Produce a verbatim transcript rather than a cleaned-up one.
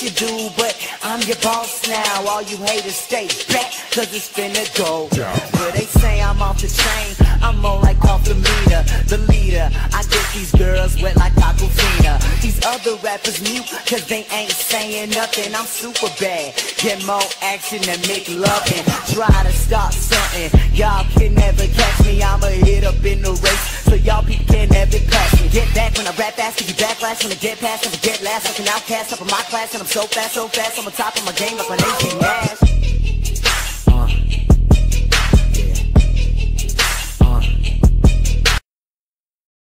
you do, but I'm your boss now. All you haters stay back, cause it's finna go down. But they say I'm off the chain, I'm more like off the meter. The leader, I get these girls wet like Aquafina. These other rappers mute, cause they ain't saying nothing. I'm super bad, get more action than McLovin. Try to start something, y'all can never catch me. I'ma hit up in the race, so y'all people can never pass me. Get back when I rap fast, give you backlash. When I get past, never get last. Like an outcast up in my class, and I'm so fast, so fast. I'm on top of my game like my name's King Nash. Uh.